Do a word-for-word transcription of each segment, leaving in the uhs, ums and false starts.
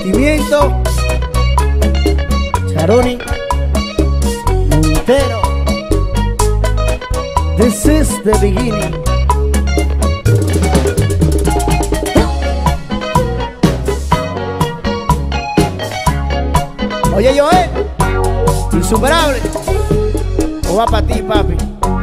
sentimiento. Charoni Montero. This is the beginning. Oye, yo, eh, insuperable. O va para ti, papi.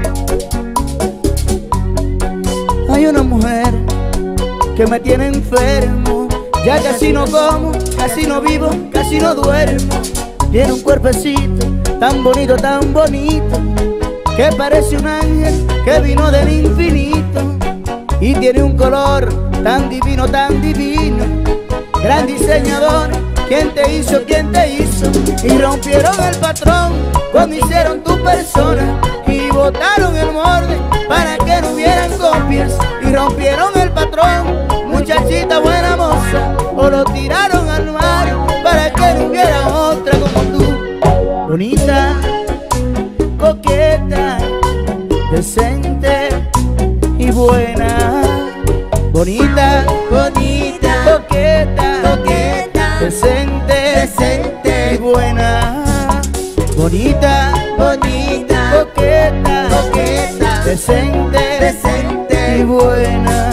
Hay una mujer que me tiene enfermo. Ya casi no como, casi no vivo, casi no duermo. Tiene un cuerpecito tan bonito, tan bonito, que parece un ángel que vino del infinito. Y tiene un color tan divino, tan divino. Gran diseñador, ¿quién te hizo? ¿Quién te hizo? Y rompieron el patrón cuando hicieron tu persona. Y botaron el molde para que no hubieran copias. Y rompieron el patrón, muchachita buena moza. O lo tiraron al mar para que no hubiera otra como tú. Bonita, coqueta, decente y buena. Bonita, bonita, coqueta, coqueta, decente, decente y buena. Bonita, bonita, coqueta, coqueta, decente, decente y buena.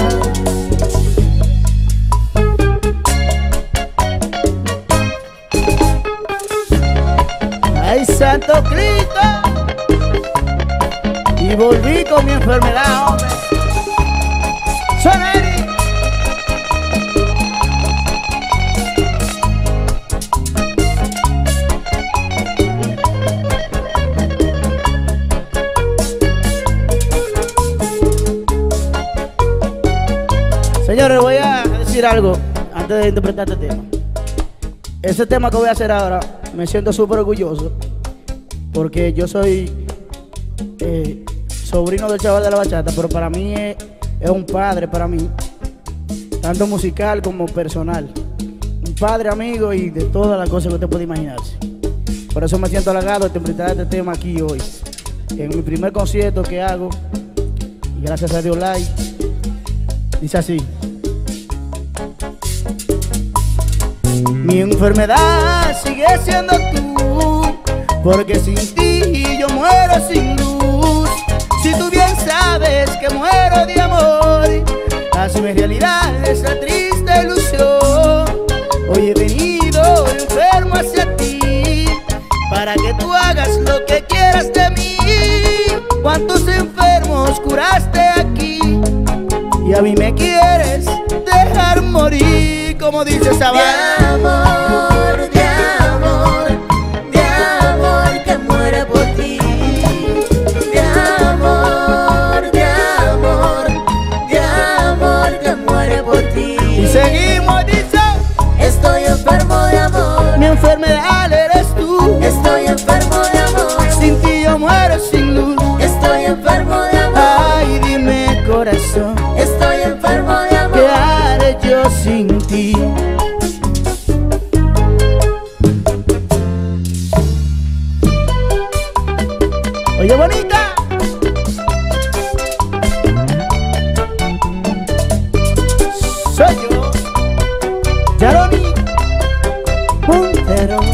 ¡Ay, Santo Cristo! Y volví con mi enfermedad, hombre. ¡Soneri! Señores, voy a decir algo antes de interpretar este tema. Ese tema que voy a hacer ahora, me siento súper orgulloso porque yo soy eh, sobrino del chaval de la bachata, pero para mí es, es un padre, para mí, tanto musical como personal. Un padre, amigo y de todas las cosas que usted puede imaginarse. Por eso me siento halagado de interpretar este tema aquí hoy, en mi primer concierto que hago, y gracias a Dios live. Dice así: mi enfermedad sigue siendo tú, porque sin ti yo muero sin luz. Si tú bien sabes que muero de amor, hazme realidad esa triste ilusión. Hoy he venido enfermo hacia ti, para que tú hagas lo que quieras de mí. Cuántos enfermos curaste aquí, y a mí me quieres dejar morir, como dice esa de amor, de amor, de amor que muere por ti. De amor, de amor, de amor que muere por ti. Y seguimos, dice: estoy enfermo de amor. Mi enfermedad eres tú. Estoy enfermo de amor. Sin ti yo muero sin luz. Estoy enfermo de amor. Ay, dime, corazón, estoy enfermo de amor. ¿qué haré yo sin ti? Oye, bonita. Soy yo, Charoni Montero.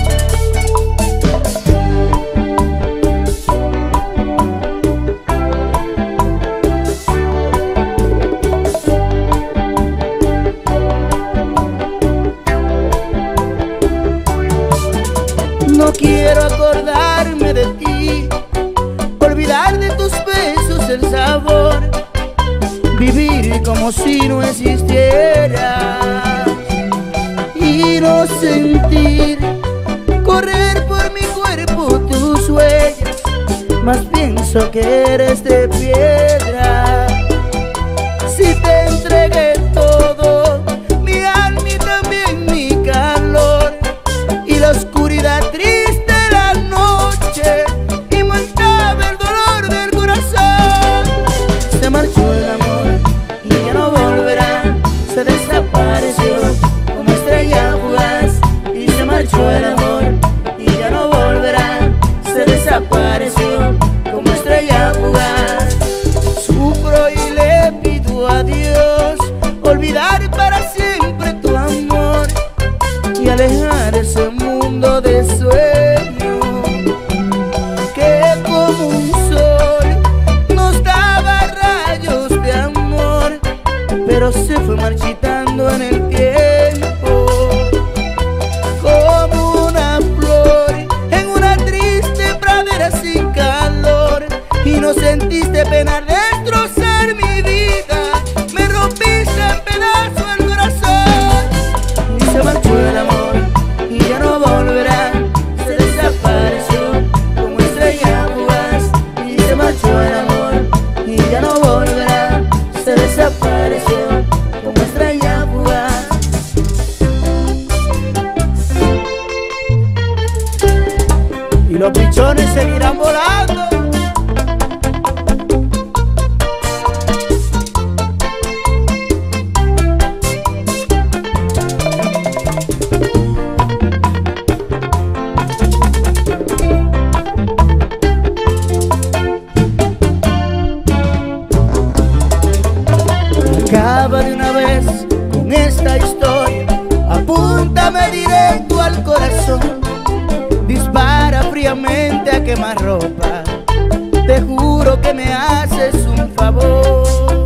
No quiero acordarme de ti, olvidar de tus besos el sabor, vivir como si no existieras y no sentir correr por mi cuerpo tus huellas. Más pienso que eres de piedra. Si te entregué todo, mi alma y también mi calor, y la oscuridad triste de la noche, y marcaba el dolor del corazón. Se marchó el amor y ya no volverá, se desapareció como estrella fugaz. Y se marchó el amor y ya no volverá, se desapareció como estrella fugaz. Sufro y le pido a Dios olvidar para siempre tu amor y alejar pero se fue marchitando en el tiempo, como una flor en una triste pradera sin calor. Y no sentiste pena al destrozar mi vida, me rompiste en pedazos el corazón. Y se marchó el amor y ya no volverá, se desapareció como estrella fugaz. Y se marchó el amor y ya no volverá, se desapareció como estrella fugaz. Y los pichones seguirán volando. Acaba de una vez con esta historia, apúntame directo al corazón, dispara fríamente a quemarropa, te juro que me haces un favor.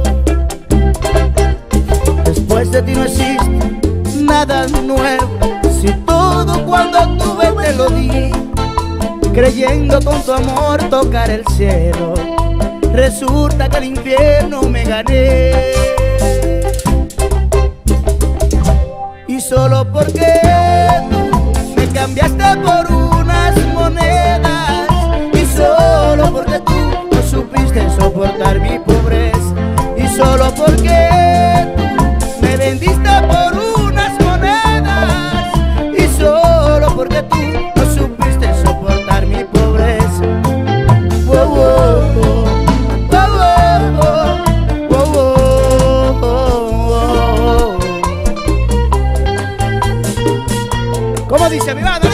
Después de ti no existe nada nuevo, si todo cuando tuve te lo di, creyendo con tu amor tocar el cielo, resulta que el infierno me gané. Y solo porque tú me cambiaste por unas monedas, y solo porque tú no supiste soportar mi pobreza, y solo porque tú me vendiste por unas monedas, y solo porque tú no supiste soportar mi pobreza. Wow, wow, wow. ¿Cómo dice mi banda?